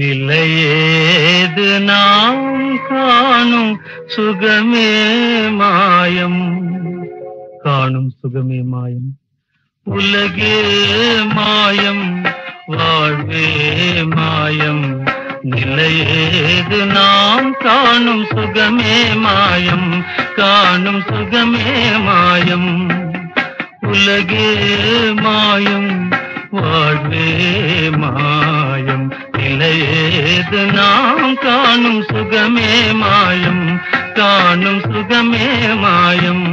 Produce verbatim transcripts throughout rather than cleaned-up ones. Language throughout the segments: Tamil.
நிலையேது நாம் காணும் சுகமே மாயம். காணும் சுகமே மாயம். உலகே மாயம், வாழ்வே மாயம். நிலையேது நாம் காணும் சுகமே மாயம். காணும் சுகமே மாயம். உலகே மாயம், வாழ்வே மாயம். நிலையேது நாம் காணும் சுகமே மாயம். காணும் சுகமே மாயம்.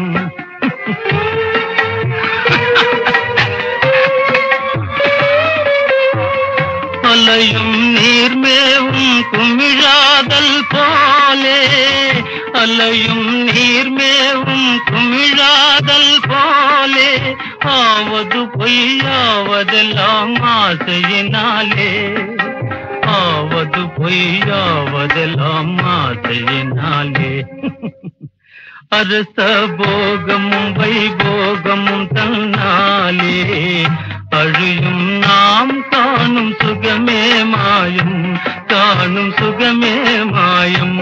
அலையும் நீர்மேவும் குமிழாதல் போலே, அலையும் நீர்மேவும் குமிழாதல் போலே, ஆவது பொய்யாவதெல்லாம் ஆசையினாலே, ஆவது பொய்யாவதெல்லாம் ஆசையினாலே. அரச போகமும் வைபோகமும் தன்னாலே அழியும் நாம் காணும் சுகமே மாயம். காணும் சுகமே மாயம்.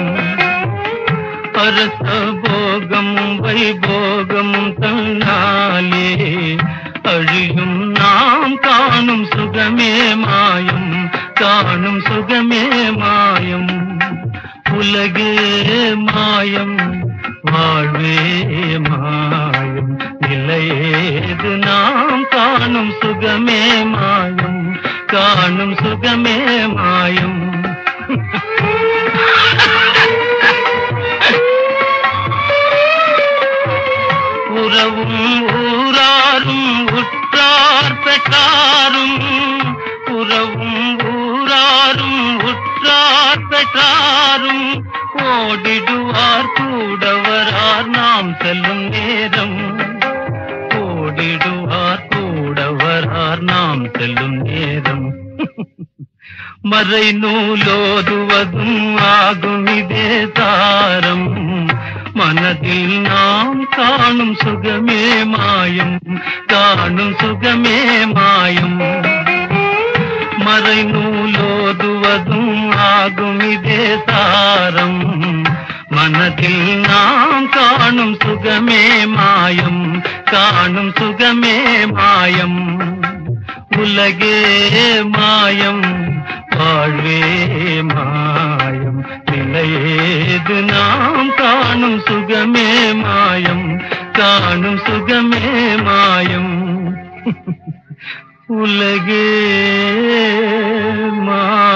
அரச போகமும் வைபோகமும் தன்னாலே அழியும் நாம் காணும் சுகமே மாயம். காணும் சுகமே மாயம். உலகே மாயம், வாழ்வே மாயம். நிலையேது நாம் காணும் சுகமே மாயம். காணும் சுகமே மாயம். உறவும் ஊராரும் உற்றார் பெற்றாரும், உறவும் ஊராரும் உற்றார் பெற்றாரும் ஓடிடுவார் கூடவரார் நாம் செல்லும் நேரம். ஓடிடுவார் கூடவரார் நாம் செல்லும் நேரம். மறை நூலோதுவதும் ஆகும் இதே தாரம். மனதில் நாம் காணும் சுகமே மாயம். காணும் சுகமே மாயம். மறை நூலோதுவதும் ஆகும் இதே சாரம். மனதில் நாம் காணும் சுகமே மாயம். காணும் சுகமே மாயம். உலகே மாயம், வாழ்வே மாயம். நிலையேது நாம் காணும் சுகமே மாயம். காணும் சுகமே மாயம். உலகே மா